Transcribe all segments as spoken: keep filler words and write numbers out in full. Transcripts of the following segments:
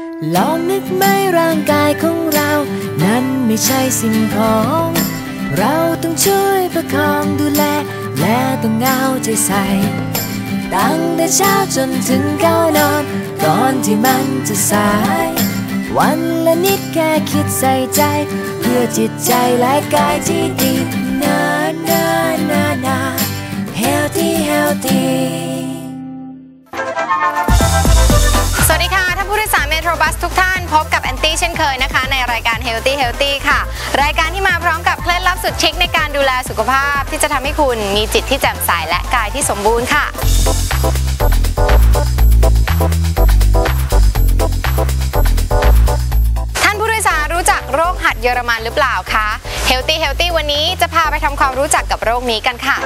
ลองนึกไหมร่างกายของเรานั้นไม่ใช่สิ่งของเราต้องช่วยประคองดูแลและต้องเอาใจใส่ตั้งแต่เช้าจนถึงเข้านอนก่อนที่มันจะสายวันละนิดแค่คิดใส่ใจเพื่อจิตใจและกายที่ดีนานานานา healthy healthy สวัสดีค่ะท่านผู้โดยสารเมโทรบัสทุกท่านพบกับแอนตี้เช่นเคยนะคะในรายการ Healthy Healthy ค่ะรายการที่มาพร้อมกับเคล็ดลับสุดชิคในการดูแลสุขภาพที่จะทำให้คุณมีจิตที่แจ่มใสและกายที่สมบูรณ์ค่ะท่านผู้โดยสารรู้จักโรคหัดเยอรมันหรือเปล่าคะ Healthy Healthy วันนี้จะพาไปทำความรู้จักกับโรคนี้กันค่ะ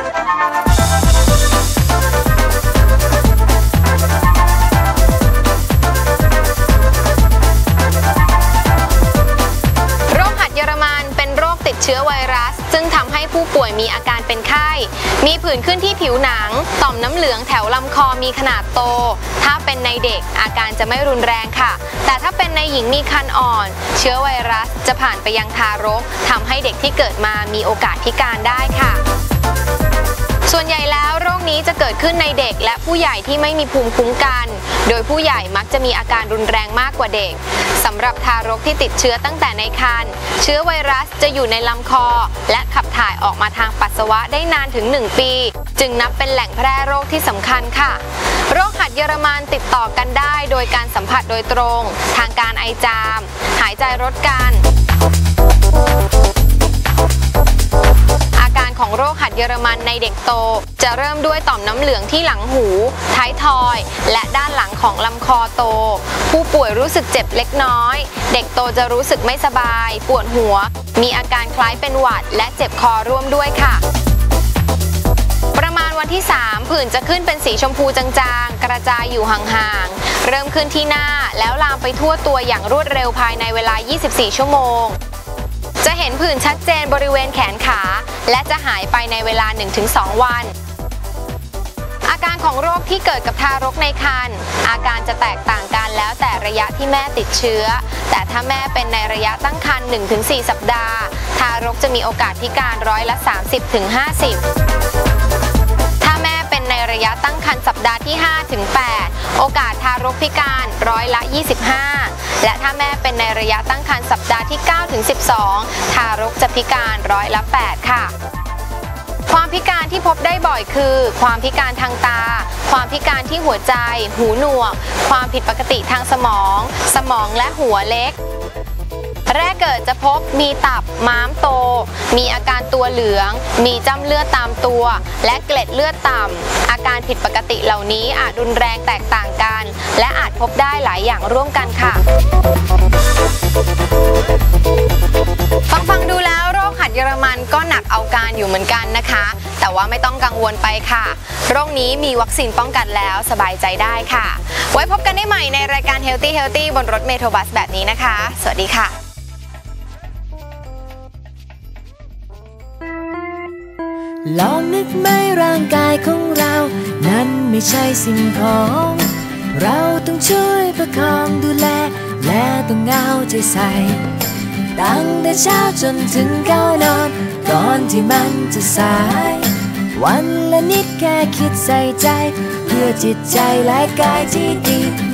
เชื้อไวรัสซึ่งทำให้ผู้ป่วยมีอาการเป็นไข้มีผื่นขึ้นที่ผิวหนังต่อมน้ำเหลืองแถวลำคอมีขนาดโตถ้าเป็นในเด็กอาการจะไม่รุนแรงค่ะแต่ถ้าเป็นในหญิงมีครรภ์อ่อนเชื้อไวรัสจะผ่านไปยังทารกทำให้เด็กที่เกิดมามีโอกาสพิการได้ค่ะส่วนใหญ่แล้วโรคนี้จะเกิดขึ้นในเด็กและผู้ใหญ่ที่ไม่มีภูมิคุ้มกันโดยผู้ใหญ่มักจะมีอาการรุนแรงมากกว่าเด็กสำหรับทารกที่ติดเชื้อตั้งแต่ในครรภ์เชื้อไวรัสจะอยู่ในลำคอและขับถ่ายออกมาทางปัสสาวะได้นานถึงหนึ่งปีจึงนับเป็นแหล่งแพร่โรคที่สำคัญค่ะโรคหัดเยอรมันติดต่อกันได้โดยการสัมผัสโดยตรงทางการไอจามหายใจรดกันอาการของโรคหัดเยอรมันในเด็กโตจะเริ่มด้วยต่อมน้ำเหลืองที่หลังหูท้ายทอยและด้านหลังของลำคอโตผู้ป่วยรู้สึกเจ็บเล็กน้อยเด็กโตจะรู้สึกไม่สบายปวดหัวมีอาการคล้ายเป็นหวัดและเจ็บคอร่วมด้วยค่ะประมาณวันที่สามผื่นจะขึ้นเป็นสีชมพูจางๆกระจายอยู่ห่างๆเริ่มขึ้นที่หน้าแล้วลามไปทั่วตัวอย่างรวดเร็วภายในเวลายี่สิบสี่ชั่วโมงจะเห็นผื่นชัดเจนบริเวณแขนขาและจะหายไปในเวลา หนึ่งถึงสอง วันอาการของโรคที่เกิดกับทารกในครรภ์อาการจะแตกต่างกันแล้วแต่ระยะที่แม่ติดเชื้อแต่ถ้าแม่เป็นในระยะตั้งครรภ์ หนึ่งถึงสี่ สัปดาห์ทารกจะมีโอกาสพิการร้อยละ สามสิบถึงห้าสิบ ถ้าแม่เป็นในระยะตั้งครรภ์สัปดาห์ที่ ห้าถึงแปด โอกาสทารกพิการร้อยละ ยี่สิบห้า และถ้าแม่เป็นในระยะตั้งครรภ์สัปดาห์ที่ เก้าถึงสิบสอง ทารกจะพิการร้อยละ แปด ค่ะความพิการที่พบได้บ่อยคือความพิการทางตาความพิการที่หัวใจหูหนวกความผิดปกติทางสมองสมองและหัวเล็กแรกเกิดจะพบมีตับม้ามโตมีอาการตัวเหลืองมีจ้ำเลือดตามตัวและเกล็ดเลือดต่ำอาการผิดปกติเหล่านี้อาจรุนแรงแตกต่างกันและอาจพบได้หลายอย่างร่วมกันค่ะฟังฟังดูแล้วโรคหัดเยอรมันก็หนักเอาการอยู่เหมือนกันนะคะแต่ว่าไม่ต้องกังวลไปค่ะโรคนี้มีวัคซีนป้องกันแล้วสบายใจได้ค่ะไว้พบกันได้ใหม่ในรายการ Healthy Healthy บนรถเมโทรบัสแบบนี้นะคะสวัสดีค่ะลองนึกไหมร่างกายของเรานั้นไม่ใช่สิ่งของเราต้องช่วยประคองดูแลและต้องเอาใจใส่ตั้งแต่เช้าจนถึงเข้านอนก่อนที่มันจะสายวันละนิดแค่คิดใส่ใจเพื่อจิตใจและกายที่ดี